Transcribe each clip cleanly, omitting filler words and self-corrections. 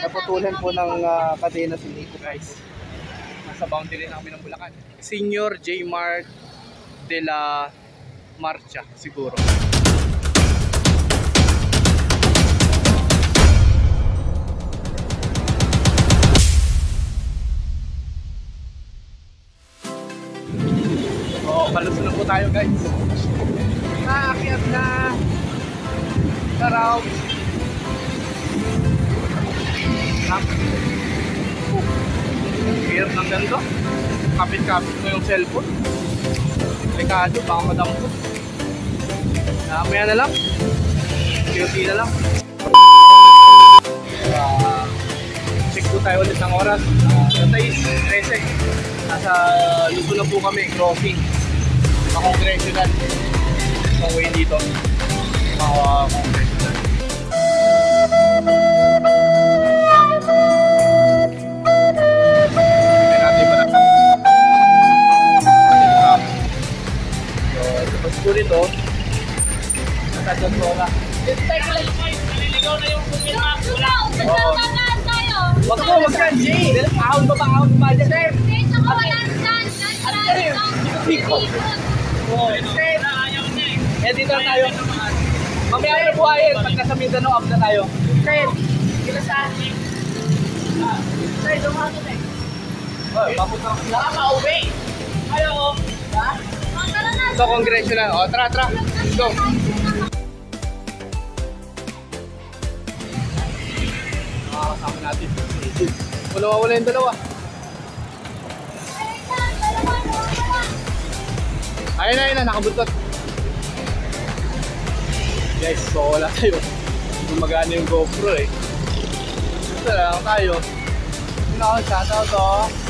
naputulan po ng kadena si Nico guys. Nasa boundary na kami ng Bulacan. Senior J. Mart de la Marcha siguro. Palusot na po tayo guys. Naakyat na Karaw. Hirap ng ganito. Kapit-kapit mo yung cellphone. Delikado, baka madampot. Maya na lang. QT na lang. Check po tayo ulit ng oras. Tatay 13. Nasa luto na po kami, crossing. Congressional. Isang way dito. Congressional. Tapos po dito, nasadyan po na. Naliligaw na yung bukit map. Nagsasagaan tayo. Wag po, wag ka, Jay. Ahon pa ba dyan, sir? Ano kayo? Biko. Eh, dito na tayo. Mamaya na buhayin. Pagka sa Mindanao, up na tayo. Sir, kila sa akin. Sir, dumato na eh. Papunta ka. Nakaka-uwi. Ayaw. Ha? Ito, congressional. O, tara. Let's go. Makakasama natin. Wala yung dalawa. Ayun na, nakabuntot. Guys, so wala tayo. Hindi magana yung GoPro eh. Ito lang tayo. Shoutout to.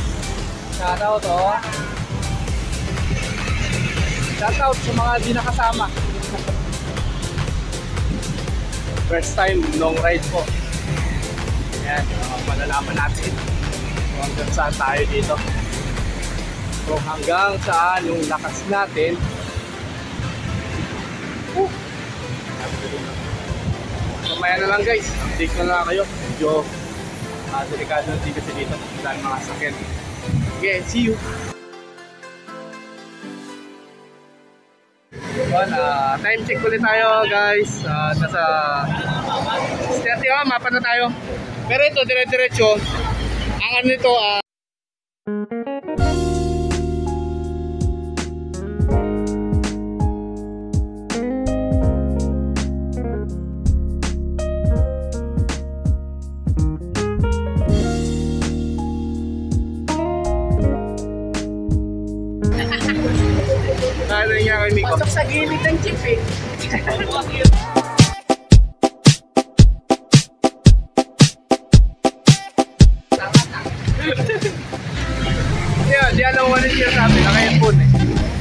Shoutout sa mga di nakasama. First time, long ride po. Ayan, malalaman natin kung hanggang saan tayo dito. Kung hanggang saan yung lakas natin. Mamaya na lang guys, update na lang kayo. Medyo delikado na kasi dito dahil mga sakyan. Okay, see you! Time check ulit tayo guys. Nasa 30 mapa na tayo. Pero ito, dire-diretso. Ang ano nito, ano nga kay Miko? Pasok sa gilid ng jeep eh. Di alam mo siya sabi, naka-headphone eh.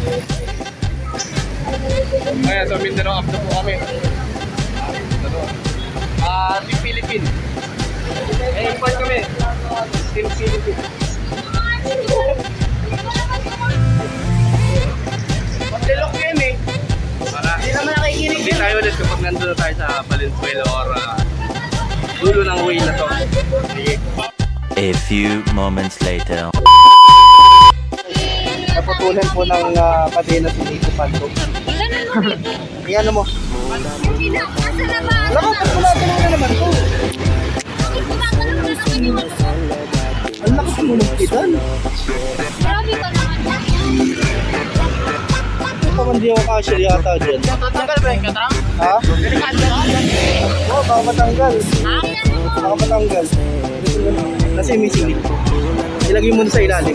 Kaya sa Mindanao up na po kami. Team Philippine. Import kami. Team Philippine. Magdalok yun eh. Hindi naman nakikinig. Hindi tayo ulit kapag nandun na tayo sa Valenzuela or dulo ng way na to. Sige. A few moments later. Naputulan po ng kadena si Nico Panto. Iyan mo. Alam mo, pagpulatan mo na naman to. Ang lakas mo ng pitan. Grabe ka naman. Ito man di ako kasya yata dyan. Tatanggal ba yung katrang? Ha? Oo, baka matanggal. Baka matanggal. Kasi may silip. Ilagay mo na sa ilalim.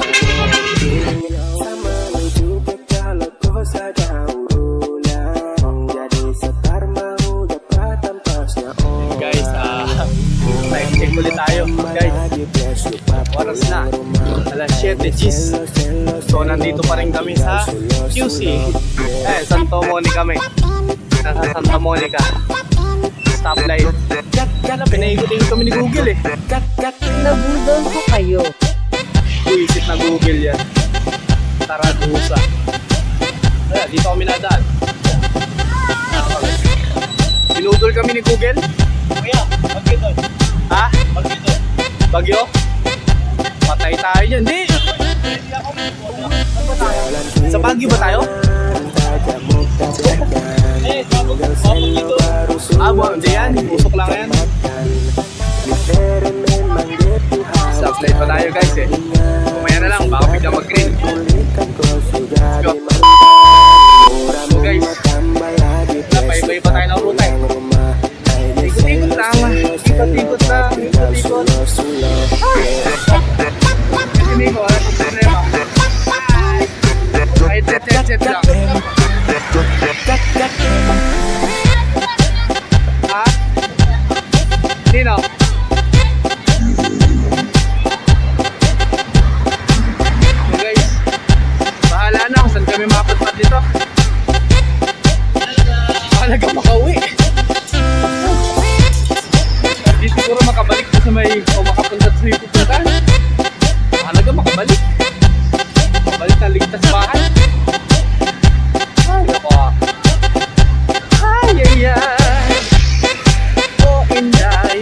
Guys, time check ulit tayo. Guys, oras na. Alas 7:10. So, nandito pa rin kami sa QC. Santa Monica kami. Nasa Santa Monica. Stoplight. Pinaikot-ikot kami ni Google eh. Nabudol ko kayo. Buisit na Google yan. Taradusa. Dito kami nadaan. Binudol kami ni Google. Kuya, mag-doon. Ha? Mag-doon. Bagyo? Patay tayo dyan. Hindi! Sa Baguio ba tayo? Hindi yan. Usok lang yan. Stoplight pa tayo guys eh. Kumaya na lang, baka bigla mag-green. Let's go. So guys, napay-bay pa tayo ng ruta eh. Ikot-ikot lang. Ikot-ikot lang. Ikot-ikot. Hindi ko, wala kong problema. Ay, set lang. Ha? Sino? So guys, bahala na kung saan kami makapadpad dito. Mahalaga makauwi. Hindi siguro makabalik ko sa may o makapunta sa may pupuntahan. Mahalaga makabalik. Makabalik na ligtas bahay. Ay, ako. Ay, ay, ay. Oh, inday.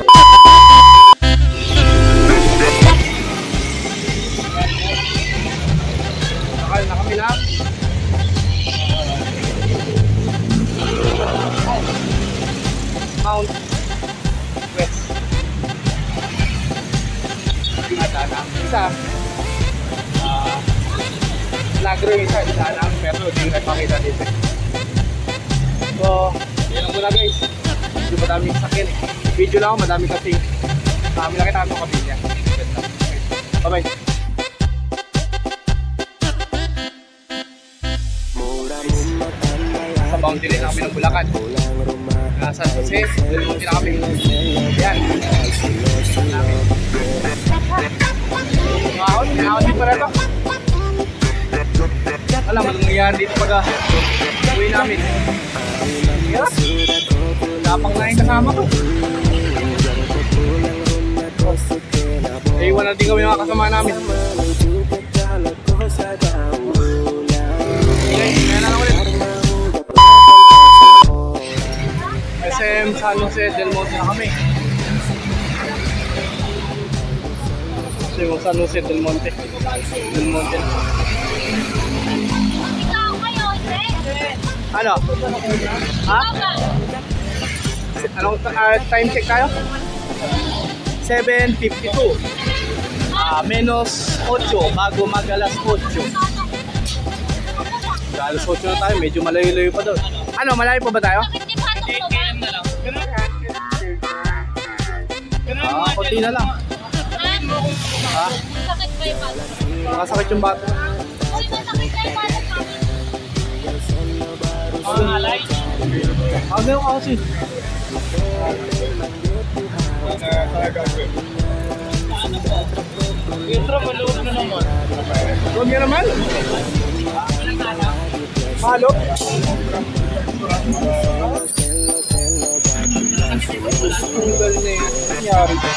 Nakal na kami lahat. Mount West. At ang isa Lagro yung isa lang pero hindi ko nagpakita dito. So, yun lang muna guys. Medyo madaming sakit. Video lang ako, madami kasi nakita ko kapilya. Bye bye. Sa boundary na kami ng Bulacan. Nasa Jose, Delmonte na kami. Yan. Mahon din pala ito. Alam mo, nangyayari dito pag uwi namin. Hirap. Tapang na yung kasama ko. Iwan na din kami mga kasama namin. Okay, ngayon na lang ulit. SM San Jose del Monte na kami. SM San Jose del Monte. Del Monte. Ano? Ha? Ano time check tayo? 7:52. Menos 8 bago mag alas 8. Alas 8 na tayo, medyo malayo-layo pa doon. Ano, malayo pa ba tayo? Konti na lang. Ha? Nakasakit yung bato. Meron ka kasi. Intro, maluwag na naman. Huwag niya naman? Halo? Ang galing na yun. Nangyari ko.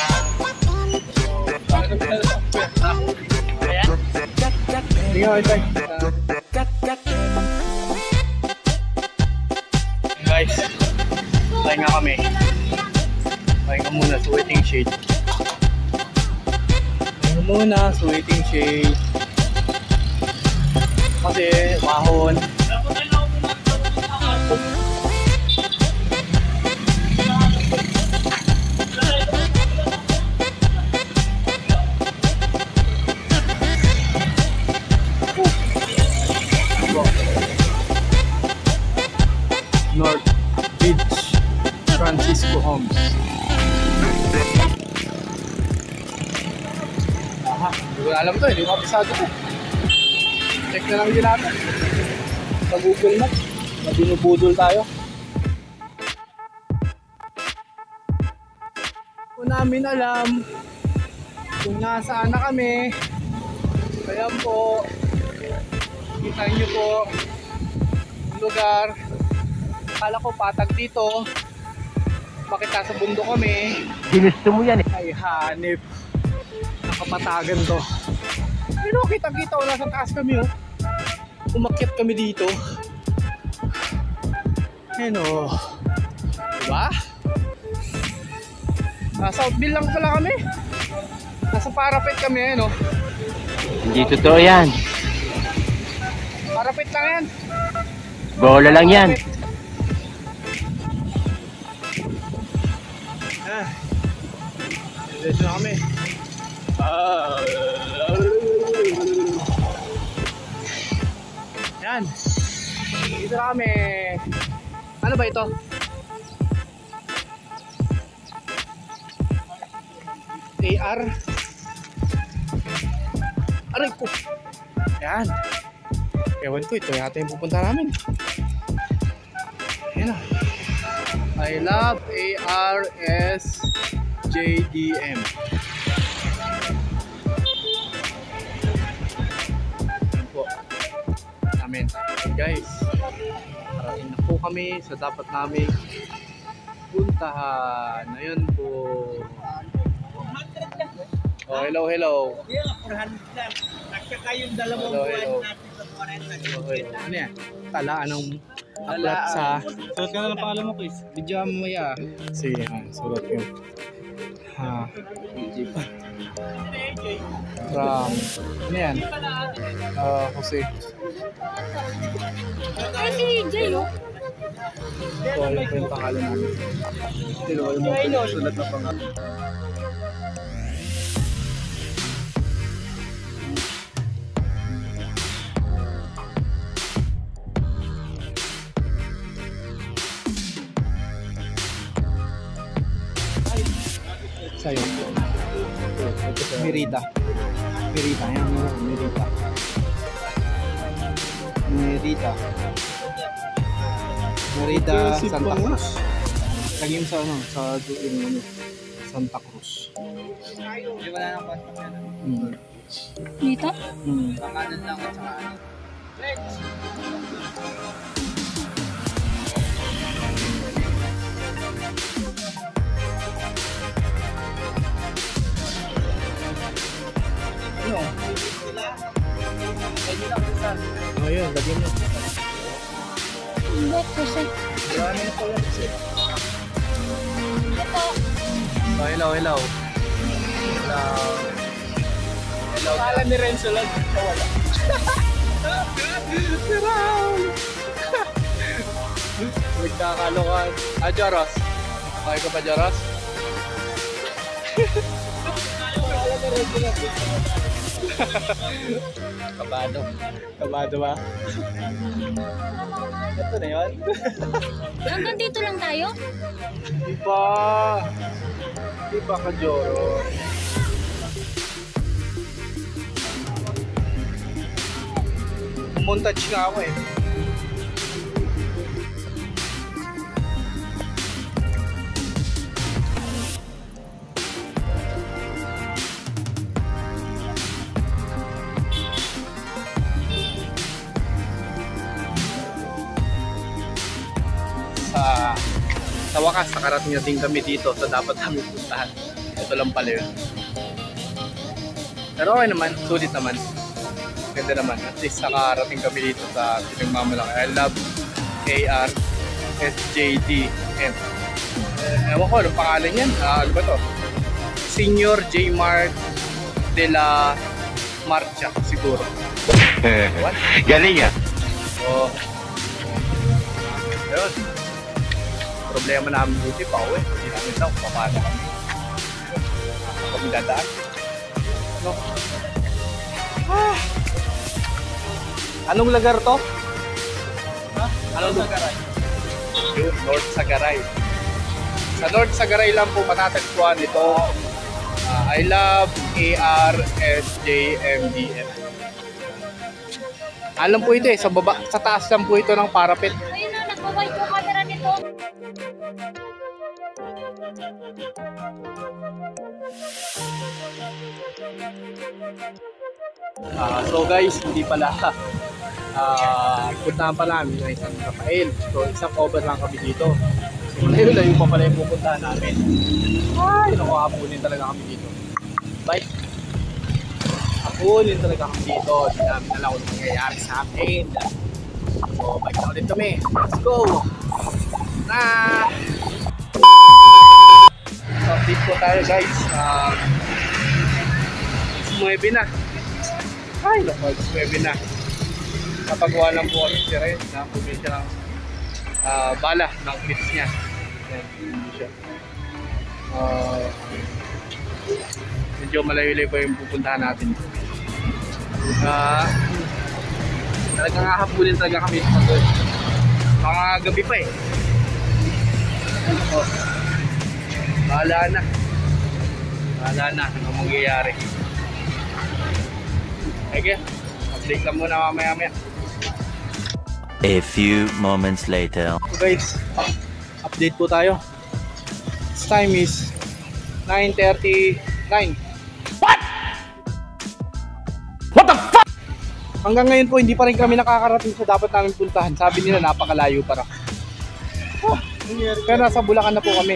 Hindi nga, ito. Guys, tayo nga kami. Tayo nga muna sa waiting shade. Tayo nga muna sa waiting shade. Kasi mahon. North Beach, Francisco Homes. Aha, hindi ko alam to, hindi ko kapisado to. Check na lang din natin sa Google Maps na binubudol tayo. Kung namin alam kung nasaan na kami. Kaya po, kita nyo po yung lugar. Akala ko patag dito. Bakit nasa bundok kami? Ginusto mo yan eh. Ay hanip. Nakapatagan to. Pero kitang-kita ko nasa taas kami oh. Umakyat kami dito. Ayan oh. Diba? Southville lang pala kami. Nasa parapet kami eh, no? Hindi totoo yan. Parapet lang yan. Bola lang yan. Ah. Dito na kami. Yan. Dito na kami. Ano ba ito? AR. Aray ko. Yan. Ewan ko, ito yata yung pupunta namin. Ayan na. I love ARSJDM. Yan po. Amen. Guys, parating na po kami sa dapat namin puntahan. Ayun po. Oh, hello, hello. Hello, hello. Ano yan? Tala, anong aklat sa... Sulat ka na ng pangalan mo, Chris. Video mo maya. Sige, sulat yun. Ha. Ram. Ano yan? Jose. Ay, si Jay, oh. Ito, ano po yung pangalan namin? Tinuwal mo po yung sulat na pangalan. Sa'yo. Merida. Merida. Yan. Merida. Merida. Merida Santa Cruz. Lagi yung sa ano, sa Santa Cruz. Hindi wala nang contact yan. Dito? Pangalan lang at saka ano. Ano? Oh, yun. Lagyan mo. Hindi, kasi. Marami na pala kasi. Ito. Oh, hello, hello. Hello. Hello. Kala ni Renzo lang. Wala. Si Raul. Nagkakalokan. Ah, Joros. Okay ka pa, Joros? Kabado. Kabado ba? Ito na yun. Hanggang dito lang tayo? Iba. Iba ka, Joro. Montage nga ako eh. Sa wakas, nakarating na din kami dito sa dapat namin puntahan. Ito lang pala yun. Pero okay naman, sulit naman. Ganda naman. At least nakarating kami dito sa pinagmamalaki. I love ARSJDM. Ewan ko, anong pangalan yan? Ano ba to? Senior J. Mark de la Marcha, siguro. What? Galing ah. Oo. Ayun. Problema namin buti pa uwi. Hindi namin daw kung paano kami. Kami dadaan. No? Ah. Anong lugar to? Ha? Anong Sagaray? Yun, North Sagaray. Sa North Sagaray lang po matatagpuan ito. I love ARSJMDM. Alam po ito eh, sa baba, sa taas lang po ito ng parapet. Ayun na, nagbabayad yung camera nito. So guys, hindi pala puntahan pa namin ng isang Rafael. So isang cover lang kami dito. So layo-layo pa pala yung pupuntahan namin. Ay, naku, hapunin talaga kami dito. Bye! Hapunin talaga kami dito. Hindi namin alam kung ano mangyayari sa akin. So bike na ulit kami. Let's go! Na! So update po tayo guys. 9 na. Ay, naku, 9 na. Napagawa lang po kami si Red na bumili siya ng bala ng clips niya. Ayan, hindi siya. Medyo malayo-layo po yung pupuntahan natin. Talagang hahabulin talaga kami sa doon. Mga gabi pa eh. Oh. Bahala na. Bahala na ano mangyayari. Okay, update lang muna mamaya-maya. A few moments later. So guys, update po tayo. This time is 9:39. What the fuck? Hanggang ngayon po hindi pa rin kami nakakarating sa dapat namin puntahan. Sabi nila napakalayo para. Pero nasa Bulacan na po kami.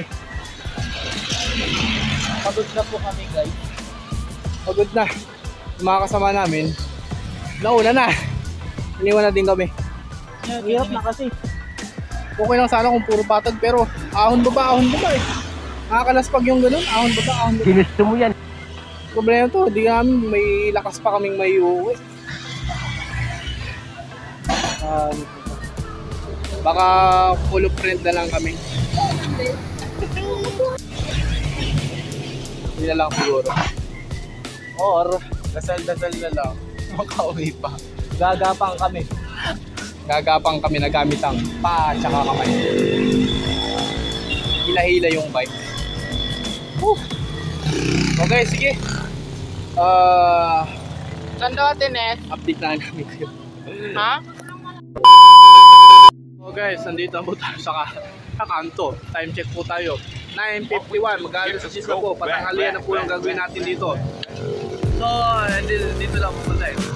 Pagod na po kami guys. Pagod na. Yung mga kasama namin, nauna na. Iniwan na din kami. Hirap na kasi. Okay lang sana kung puro patag pero ahon baba eh. Nakakalaspag yung ganun, ahon baba. Ginusto mo yan. Problema to, hindi namin may lakas pa kaming may uuwi. Baka full of friend na lang kami. Hindi na lang siguro. Or dasal-dasal na lang. Makauwi pa. Gagapang kami. Gagapang kami na gamit ang paa tsaka kamay. Hila-hila yung bike. Okay, sige. Saan daw atin eh? Update na namin kayo. Ha? So guys, nandito po tayo sa kanto. Time check po tayo. 9:51, mag-alas 10 na po. Patanghalian na po yung gagawin natin dito. So, dito lang pupunta eh.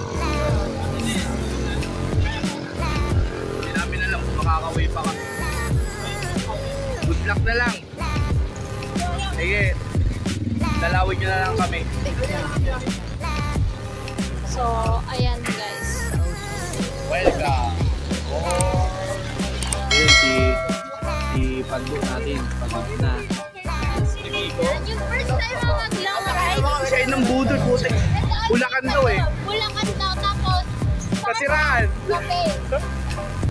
Hindi namin alam kung makakaway pa kami. Good luck na lang. Sige, dalawin nyo na lang kami. So, ayan guys. Welcome! Yun, si Pando natin. Pagod na. Yung first time mo mag-long ride. Siya ng budol, puti. Bulacan daw eh. Bulacan daw, tapos Kasiraan. kape.